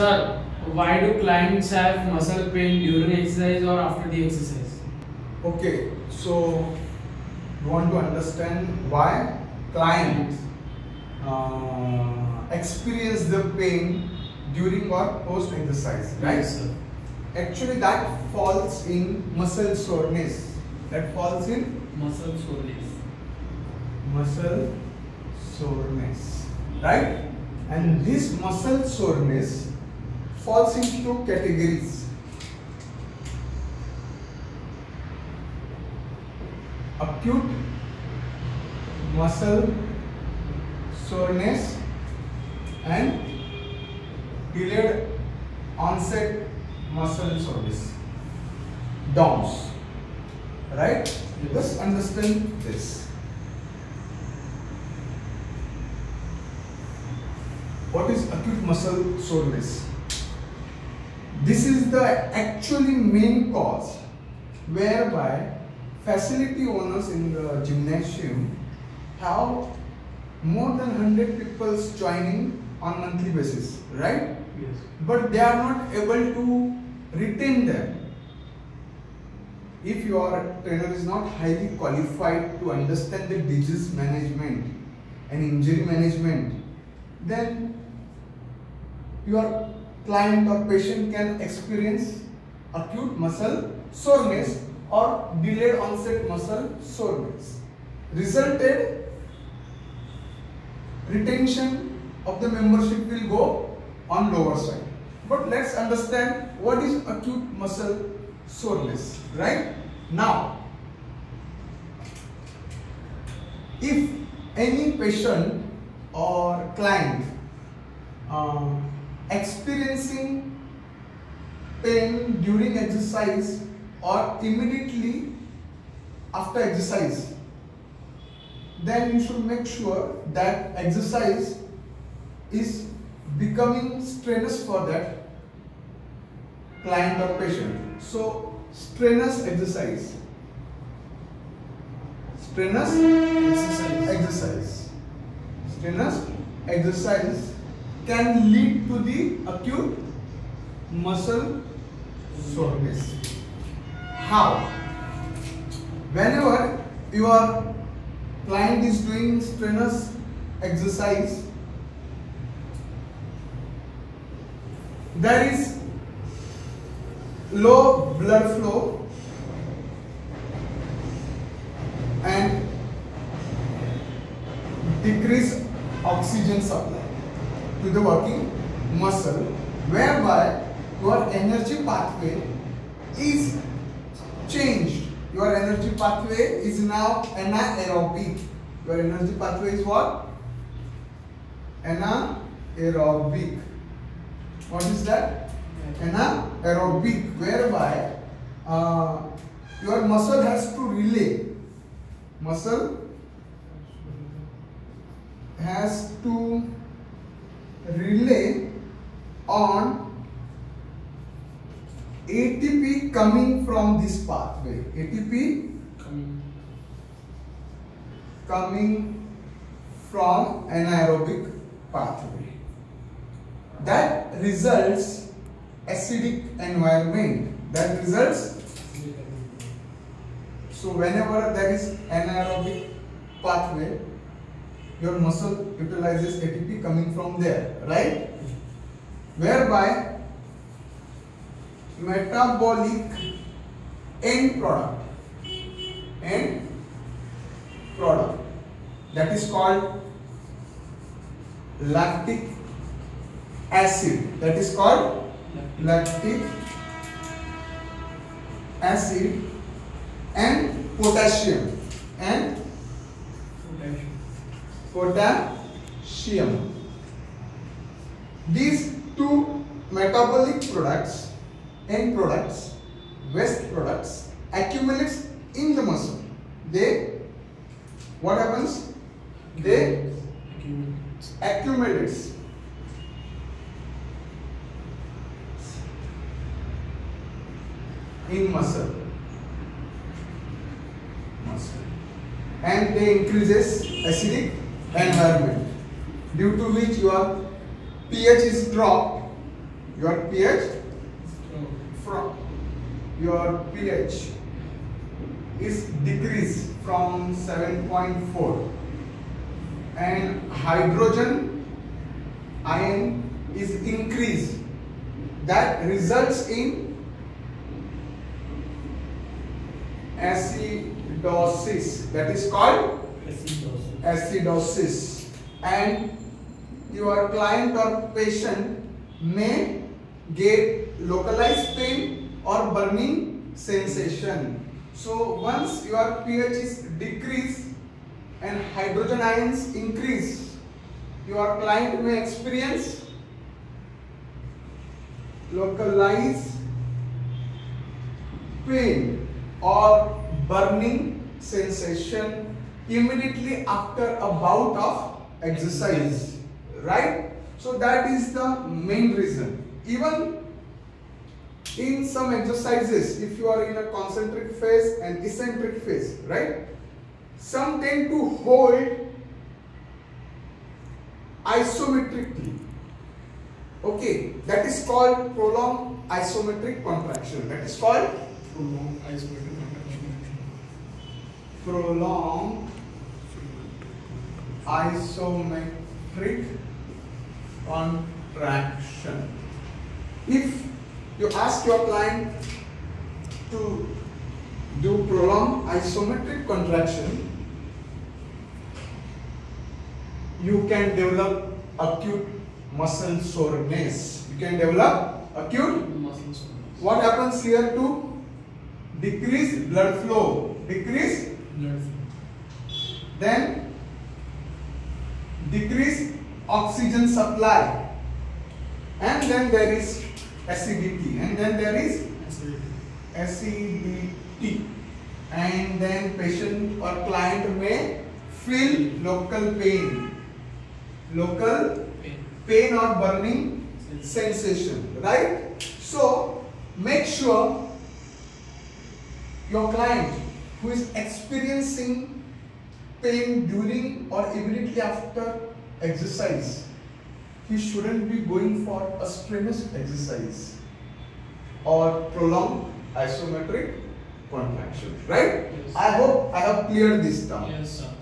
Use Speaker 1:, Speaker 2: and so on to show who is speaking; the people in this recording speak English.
Speaker 1: Sir, why do clients have muscle pain during exercise or after the exercise?
Speaker 2: Okay, so you want to understand why clients experience the pain during or post exercise, right?
Speaker 1: Yes, sir.
Speaker 2: Actually, that falls in muscle soreness. That falls in
Speaker 1: Muscle soreness.
Speaker 2: muscle soreness, right? And this muscle soreness falls into two categories: acute muscle soreness and delayed onset muscle soreness, DOMS, right? Let's understand this. What is acute muscle soreness? This is the actually main cause whereby facility owners in the gymnasium have more than 100 people joining on monthly basis, right?
Speaker 1: Yes.
Speaker 2: But they are not able to retain them. If your trainer is not highly qualified to understand the disease management and injury management, then your client or patient can experience acute muscle soreness or delayed onset muscle soreness. Resulted retention of the membership will go on lower side. But let's understand what is acute muscle soreness, right? Now, if any patient or client experiencing pain during exercise or immediately after exercise, then you should make sure that exercise is becoming strenuous for that client or patient. So strenuous exercise, strenuous exercise can lead to the acute muscle soreness. How? Whenever your client is doing strenuous exercise, there is low blood flow and decreased oxygen supply to the working muscle, whereby your energy pathway is changed. Your energy pathway is now anaerobic. Your energy pathway is what? Anaerobic. What is that? Anaerobic, whereby your muscle has to relay. Muscle has to relay on ATP coming from this pathway. ATP coming from anaerobic pathway. That results acidic environment. That results. So whenever there is anaerobic pathway, your muscle utilizes ATP coming from there, right? Whereby metabolic end product that is called lactic acid, that is called lactic acid and potassium These two metabolic products, end products, waste products, accumulates in the muscle. What happens? They accumulates. In muscle, and they increases acidic environment, due to which your pH is dropped, your pH from your pH is decreased from 7.4 and hydrogen ion is increased. That results in acidosis. That is called acidosis. And your client or patient may get localized pain or burning sensation. So once your pH is decreased and hydrogen ions increase, your client may experience localized pain or burning sensation immediately after a bout of exercise, right? So that is the main reason. Even in some exercises, if you are in a concentric phase and eccentric phase, right, some tend to hold isometrically. Okay, that is called prolonged isometric contraction. That is called
Speaker 1: prolonged isometric contraction.
Speaker 2: Prolonged isometric contraction. If you ask your client to do prolonged isometric contraction, you can develop acute muscle soreness. You can develop acute
Speaker 1: Muscle soreness.
Speaker 2: What happens here to decrease blood flow? Decrease
Speaker 1: Blood flow.
Speaker 2: then decrease oxygen supply, and then there is acidity, and then there is acidity, and then patient or client may feel local pain or burning sensation, right? So make sure your client who is experiencing pain during or immediately after exercise, he shouldn't be going for a strenuous exercise or prolonged isometric contraction, right?
Speaker 1: Yes.
Speaker 2: I hope I have cleared this down.
Speaker 1: Yes, sir.